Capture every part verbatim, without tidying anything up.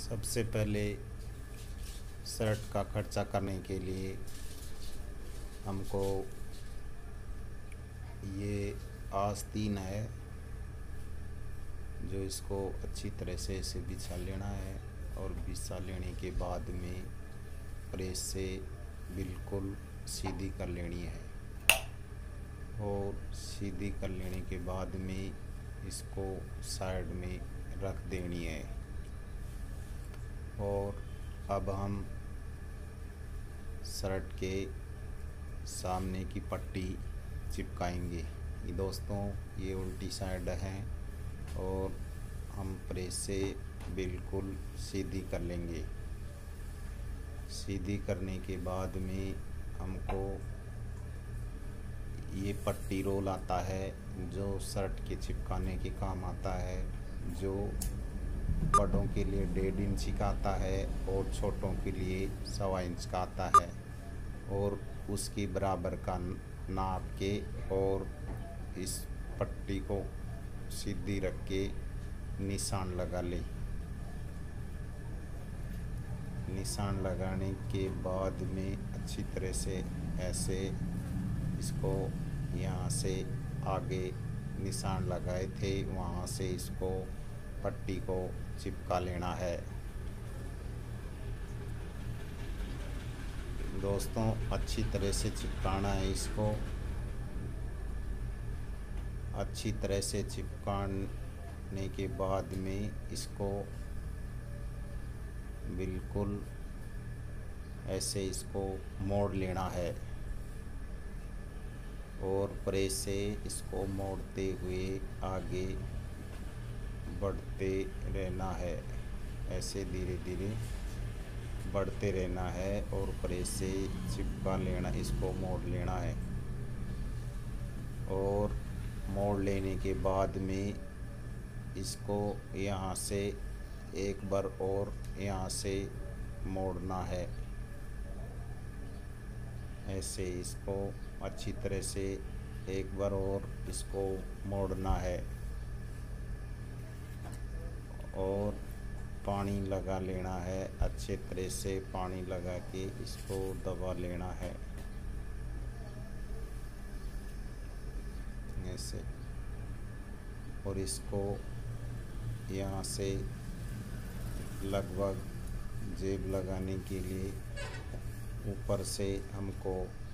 सबसे पहले शर्ट का खर्चा करने के लिए हमको ये आस्तीन है जो इसको अच्छी तरह से इसे बिछा लेना है और बिछा लेने के बाद में प्रेस से बिल्कुल सीधी कर लेनी है और सीधी कर लेने के बाद में इसको साइड में रख देनी है। और अब हम शर्ट के सामने की पट्टी चिपकाएंगे। ये दोस्तों ये उल्टी साइड है और हम प्रेस से बिल्कुल सीधी कर लेंगे। सीधी करने के बाद में हमको ये पट्टी रोल आता है जो शर्ट के चिपकाने के काम आता है, जो बड़ों के लिए डेढ़ इंच का आता है और छोटों के लिए सवा इंच का आता है। और उसकी बराबर का नाप के और इस पट्टी को सीधी रख के निशान लगा ले। निशान लगाने के बाद में अच्छी तरह से ऐसे इसको यहाँ से आगे निशान लगाए थे वहाँ से इसको पट्टी को चिपका लेना है। दोस्तों अच्छी तरह से चिपकाना है इसको। अच्छी तरह से चिपकाने के बाद में इसको बिल्कुल ऐसे इसको मोड़ लेना है और प्रेस से इसको मोड़ते हुए आगे बढ़ते रहना है। ऐसे धीरे धीरे बढ़ते रहना है और प्रेस से चिपका लेना, इसको मोड़ लेना है। और मोड़ लेने के बाद में इसको यहाँ से एक बार और यहाँ से मोड़ना है। ऐसे इसको अच्छी तरह से एक बार और इसको मोड़ना है और पानी लगा लेना है। अच्छे तरह से पानी लगा के इसको दबा लेना है ऐसे। और इसको यहाँ से लगभग जेब लगाने के लिए ऊपर से हमको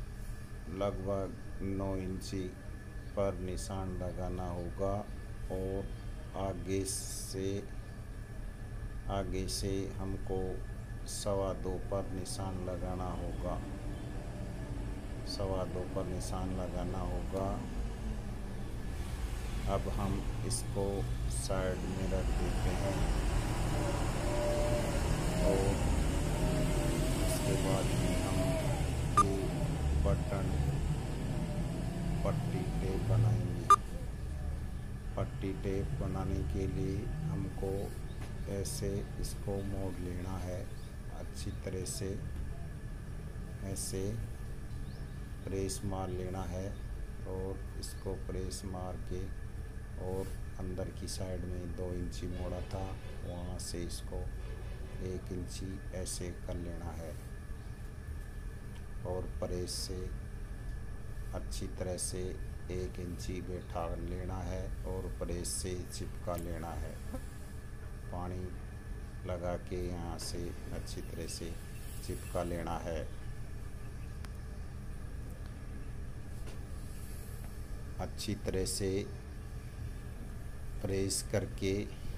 लगभग नौ इंची पर निशान लगाना होगा और आगे से आगे से हमको सवा दो पर निशान लगाना होगा। सवा दो पर निशान लगाना होगा। अब हम इसको साइड में रख देते हैं और उसके बाद में हम ये बटन पट्टी टेप बनाएंगे। पट्टी टेप बनाने के लिए हमको ऐसे इसको मोड़ लेना है अच्छी तरह से। ऐसे प्रेस मार लेना है और इसको प्रेस मार के और अंदर की साइड में दो इंची मोड़ा था वहाँ से इसको एक इंची ऐसे कर लेना है और प्रेस से अच्छी तरह से एक इंची बैठा लेना है और प्रेस से चिपका लेना है। पानी लगा के यहाँ से अच्छी तरह से चिपका लेना है। अच्छी तरह से प्रेस करके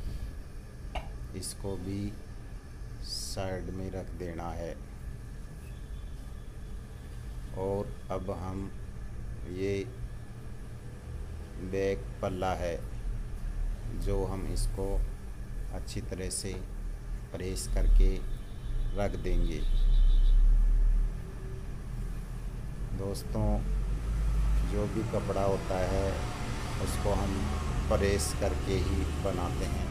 इसको भी साइड में रख देना है। और अब हम ये बैक पल्ला है जो हम इसको अच्छी तरह से प्रेस करके रख देंगे। दोस्तों जो भी कपड़ा होता है उसको हम प्रेस करके ही बनाते हैं।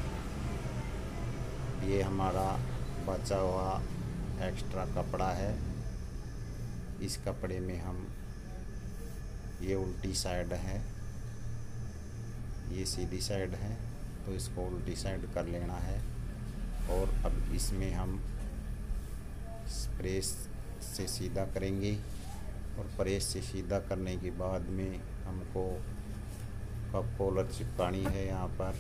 ये हमारा बचा हुआ एक्स्ट्रा कपड़ा है। इस कपड़े में हम ये उल्टी साइड है, ये सीधी साइड है, तो इसको उल्टी साइड कर लेना है और अब इसमें हम प्रेस से सीधा करेंगे और प्रेस से सीधा करने के बाद में हमको कप कॉलर चिपकानी है यहाँ पर।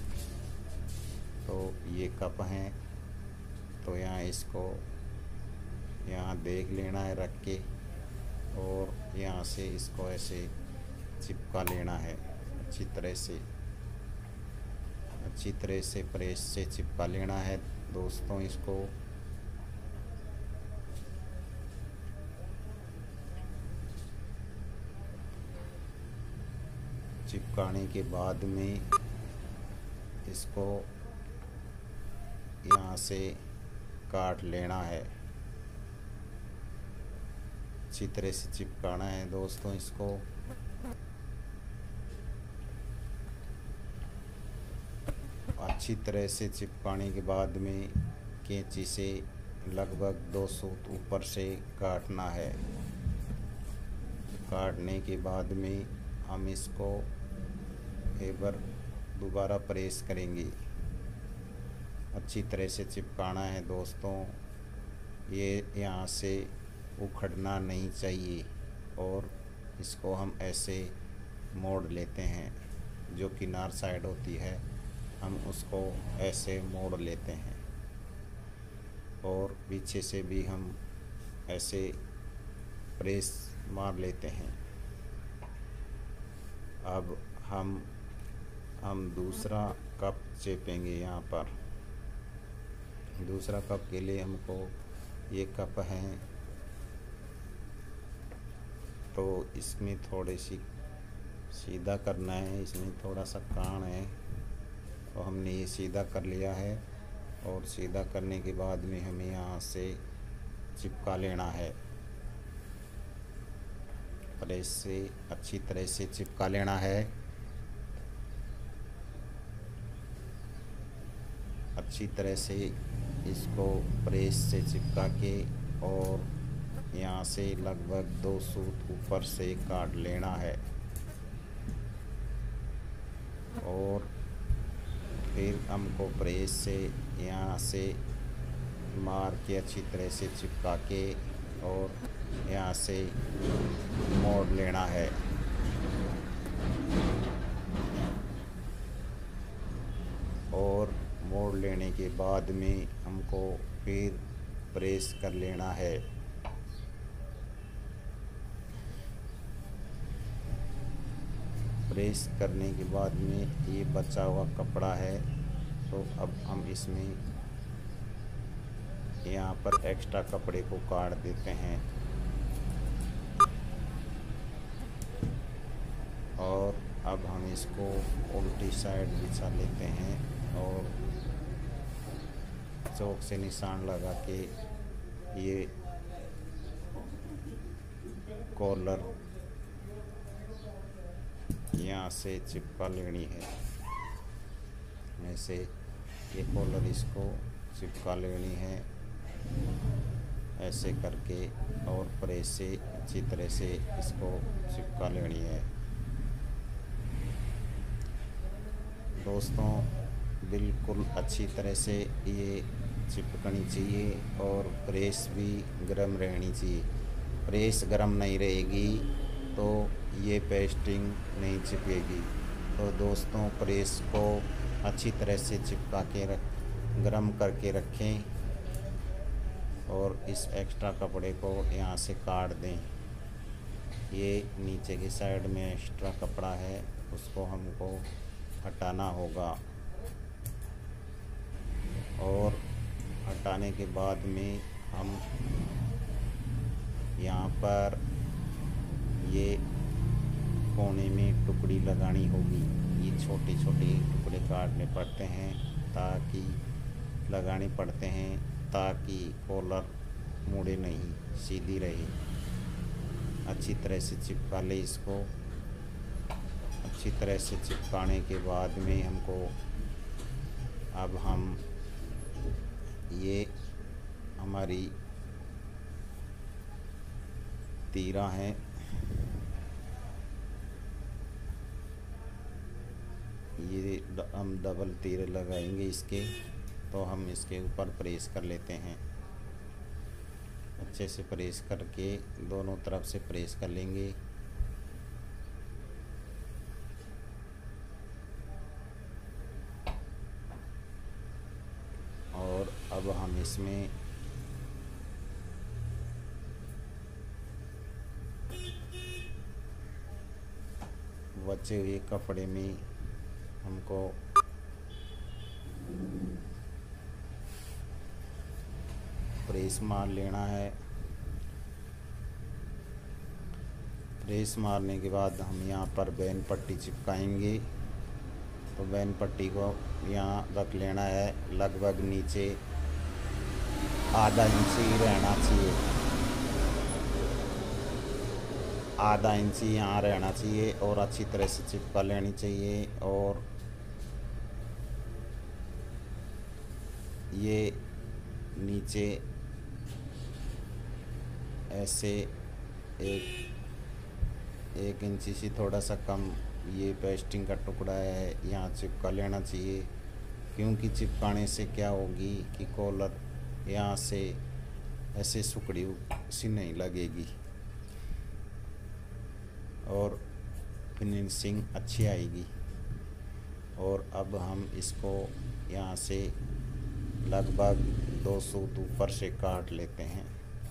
तो ये कप हैं, तो यहाँ इसको यहाँ देख लेना है रख के और यहाँ से इसको ऐसे चिपका लेना है अच्छी तरह से अच्छी तरह से प्रेस से चिपका लेना है दोस्तों। इसको चिपकाने के बाद में इसको यहाँ से काट लेना है, अच्छी तरह से चिपकाना है दोस्तों इसको। अच्छी तरह से चिपकाने के बाद में कैंची से लगभग दो सूत ऊपर से काटना है। काटने के बाद में हम इसको एक बार दोबारा प्रेस करेंगे, अच्छी तरह से चिपकाना है दोस्तों। ये यहाँ से उखड़ना नहीं चाहिए और इसको हम ऐसे मोड़ लेते हैं, जो किनार साइड होती है हम उसको ऐसे मोड़ लेते हैं और पीछे से भी हम ऐसे प्रेस मार लेते हैं। अब हम हम दूसरा कप चेपेंगे यहाँ पर। दूसरा कप के लिए हमको ये कप हैं, तो इसमें थोड़ी सी सीधा करना है, इसमें थोड़ा सा कान है, तो हमने ये सीधा कर लिया है और सीधा करने के बाद में हमें यहाँ से चिपका लेना है। प्रेस से अच्छी तरह से चिपका लेना है, अच्छी तरह से इसको प्रेस से चिपका के और यहाँ से लगभग दो सूत ऊपर से काट लेना है और फिर हमको प्रेस से यहाँ से मार के अच्छी तरह से चिपका के और यहाँ से मोड़ लेना है। और मोड़ लेने के बाद में हमको फिर प्रेस कर लेना है। प्रेस करने के बाद में ये बचा हुआ कपड़ा है, तो अब हम इसमें यहाँ पर एक्स्ट्रा कपड़े को काट देते हैं और अब हम इसको उल्टी साइड बिछा लेते हैं और चौक से निशान लगा के ये कॉलर यहाँ से चिपका लेनी है। ऐसे ये कॉलर इसको चिपका लेनी है ऐसे करके और प्रेस से अच्छी तरह से इसको चिपका लेनी है। दोस्तों बिल्कुल अच्छी तरह से ये चिपकनी चाहिए और प्रेस भी गर्म रहनी चाहिए। प्रेस गर्म नहीं रहेगी तो ये पेस्टिंग नहीं चिपकेगी। तो दोस्तों प्रेस को अच्छी तरह से चिपका के रख गर्म करके रखें और इस एक्स्ट्रा कपड़े को यहाँ से काट दें। ये नीचे की साइड में एक्स्ट्रा कपड़ा है, उसको हमको हटाना होगा और हटाने के बाद में हम यहाँ पर ये कोने में टुकड़ी लगानी होगी। ये छोटे छोटे टुकड़े काटने पड़ते हैं ताकि लगाने पड़ते हैं ताकि कॉलर मुड़े नहीं, सीधी रहे। अच्छी तरह से चिपका ले इसको। अच्छी तरह से चिपकाने के बाद में हमको अब हम ये हमारी तीरा है, ये हम डबल तीरे लगाएंगे इसके। तो हम इसके ऊपर प्रेस कर लेते हैं। अच्छे से प्रेस करके दोनों तरफ से प्रेस कर लेंगे। और अब हम इसमें बचे हुए कपड़े में हमको प्रेस मार लेना है। प्रेस मारने के बाद हम यहाँ पर बैन पट्टी चिपकाएंगे। तो बैन पट्टी को यहाँ रख लेना है, लगभग नीचे आधा इंच ही रहना चाहिए, आधा इंच यहाँ रहना चाहिए और अच्छी तरह से चिपका लेनी चाहिए। और ये नीचे ऐसे एक एक इंची से थोड़ा सा कम ये पेस्टिंग का टुकड़ा है, यहाँ चिपका लेना चाहिए। क्योंकि चिपकाने से क्या होगी कि कॉलर यहाँ से ऐसे सुकड़ी सी नहीं लगेगी और फिनिशिंग अच्छी आएगी। और अब हम इसको यहाँ से लगभग दो सूत ऊपर से काट लेते हैं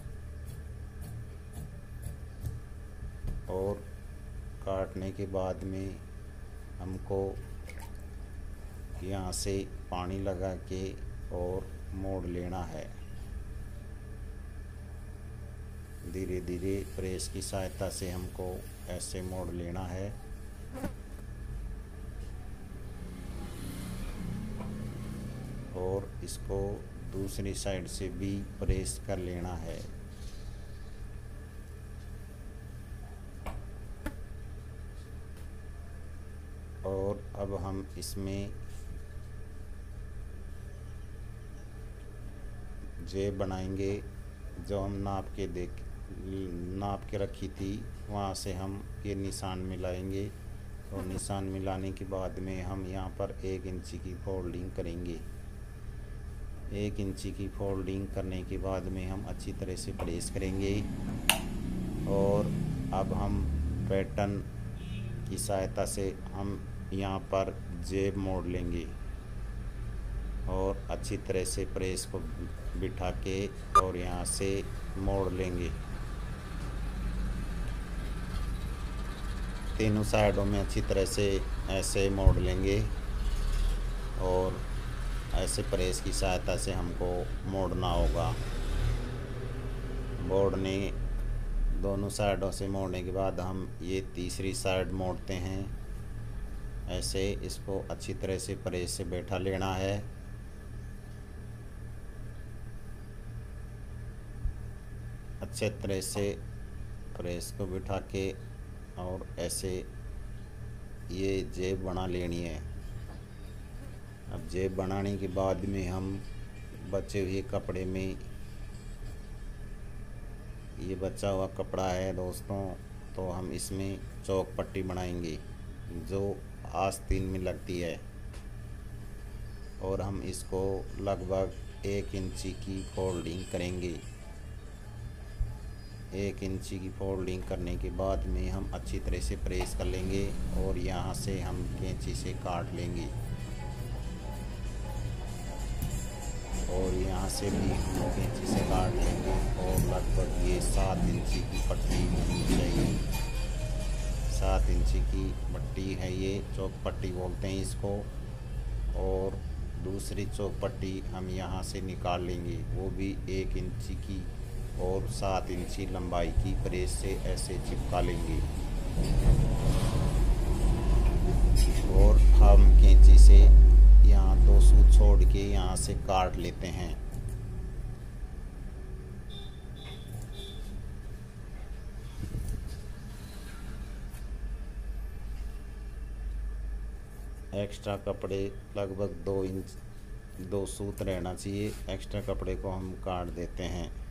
और काटने के बाद में हमको यहाँ से पानी लगा के और मोड़ लेना है। धीरे धीरे प्रेस की सहायता से हमको ऐसे मोड़ लेना है। और इसको दूसरी साइड से भी प्रेस कर लेना है। और अब हम इसमें जेब बनाएंगे। जो हम नाप के देख नाप के रखी थी वहाँ से हम ये निशान मिलाएंगे। और निशान मिलाने के बाद में हम यहाँ पर एक इंची की फोल्डिंग करेंगे। एक इंची की फोल्डिंग करने के बाद में हम अच्छी तरह से प्रेस करेंगे। और अब हम पैटर्न की सहायता से हम यहाँ पर जेब मोड़ लेंगे और अच्छी तरह से प्रेस को बिठा के और यहाँ से मोड़ लेंगे। तीनों साइडों में अच्छी तरह से ऐसे मोड़ लेंगे और ऐसे प्रेस की सहायता से हमको मोड़ना होगा। मोड़ने दोनों साइडों से मोड़ने के बाद हम ये तीसरी साइड मोड़ते हैं। ऐसे इसको अच्छी तरह से प्रेस से बैठा लेना है। अच्छे तरह से प्रेस को बिठा के और ऐसे ये जेब बना लेनी है। अब जेब बनाने के बाद में हम बचे हुए कपड़े में, ये बचा हुआ कपड़ा है दोस्तों, तो हम इसमें चौक पट्टी बनाएंगे जो आस्तीन में लगती है। और हम इसको लगभग एक इंची की फोल्डिंग करेंगे। एक इंची की फोल्डिंग करने के बाद में हम अच्छी तरह से प्रेस कर लेंगे और यहाँ से हम कैंची से काट लेंगे। और यहाँ से भी हम कैंची से काट लेंगे और लगभग ये सात इंची की पट्टी होनी चाहिए। सात इंची की पट्टी है, ये चौक पट्टी बोलते हैं इसको। और दूसरी चौक पट्टी हम यहाँ से निकाल लेंगे, वो भी एक इंची की और सात इंची लंबाई की प्रेस से ऐसे चिपका लेंगे। और हम कैंची से यहाँ दो सूत छोड़ के यहाँ से काट लेते हैं। एक्स्ट्रा कपड़े लगभग दो इंच दो सूत रहना चाहिए। एक्स्ट्रा कपड़े को हम काट देते हैं।